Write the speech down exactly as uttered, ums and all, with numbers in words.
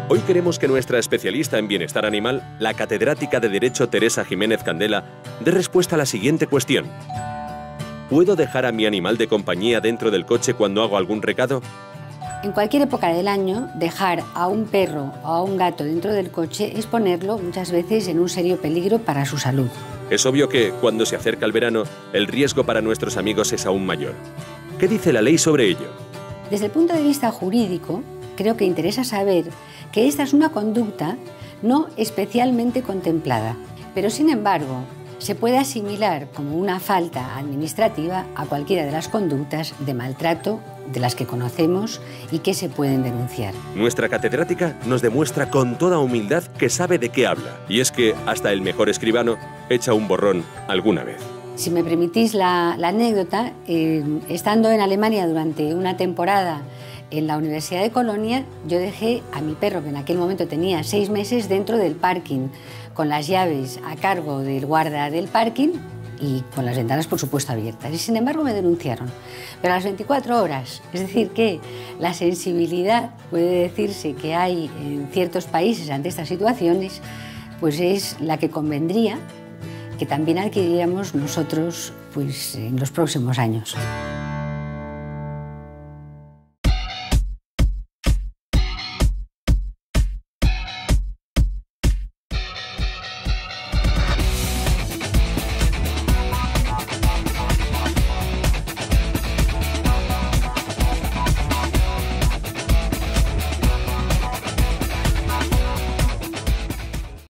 Hoy queremos que nuestra especialista en bienestar animal, la catedrática de Derecho Teresa Jiménez Candela, dé respuesta a la siguiente cuestión. ¿Puedo dejar a mi animal de compañía dentro del coche cuando hago algún recado? En cualquier época del año, dejar a un perro o a un gato dentro del coche es ponerlo muchas veces en un serio peligro para su salud. Es obvio que, cuando se acerca el verano, el riesgo para nuestros amigos es aún mayor. ¿Qué dice la ley sobre ello? Desde el punto de vista jurídico, creo que interesa saber que esta es una conducta no especialmente contemplada, pero sin embargo se puede asimilar como una falta administrativa a cualquiera de las conductas de maltrato de las que conocemos y que se pueden denunciar. Nuestra catedrática nos demuestra con toda humildad que sabe de qué habla, y es que hasta el mejor escribano echa un borrón alguna vez. Si me permitís la, la anécdota, eh, estando en Alemania durante una temporada en la Universidad de Colonia, yo dejé a mi perro, que en aquel momento tenía seis meses, dentro del parking, con las llaves a cargo del guarda del parking y con las ventanas, por supuesto, abiertas. Y sin embargo me denunciaron. Pero a las veinticuatro horas, es decir, que la sensibilidad, puede decirse, que hay en ciertos países ante estas situaciones, pues es la que convendría que también adquiriríamos nosotros, pues, en los próximos años.